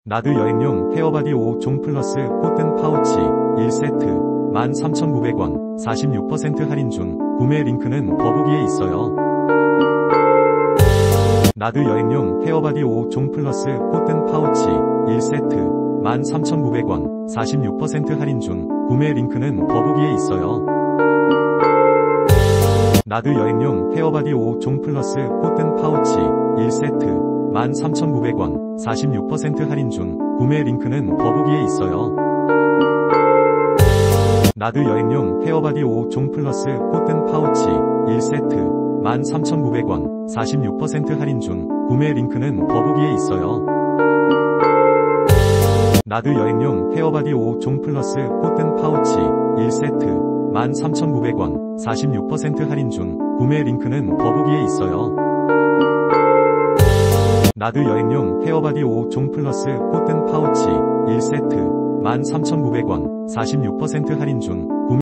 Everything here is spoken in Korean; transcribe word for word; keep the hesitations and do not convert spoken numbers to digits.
나드 여행용 헤어바디 오 종 플러스 코튼 파우치 일 세트 만 삼천구백 원 사십육 퍼센트 할인 중. 구매 링크는 더보기에 있어요. 나드 여행용 헤어바디 오 종 플러스 코튼 파우치 일 세트 만 삼천구백 원 사십육 퍼센트 할인 중. 구매 링크는 더보기에 있어요. 나드 여행용 헤어바디 오 종 플러스 코튼 파우치 일 세트 만 삼천구백 원 사십육 퍼센트 할인 중. 구매 링크는 더보기에 있어요. 나드 여행용 헤어바디 오 종 플러스 코튼 파우치 일 세트 만 삼천구백 원 사십육 퍼센트 할인 중. 구매 링크는 더보기에 있어요. 나드 여행용 헤어바디 오 종 플러스 코튼 파우치 일 세트 만 삼천구백 원 사십육 퍼센트 할인 중. 구매 링크는 더보기에 있어요. 나드 여행용 헤어바디 오 종 플러스 코튼 파우치 일 세트 만 삼천구백 원 사십육 퍼센트 할인 중.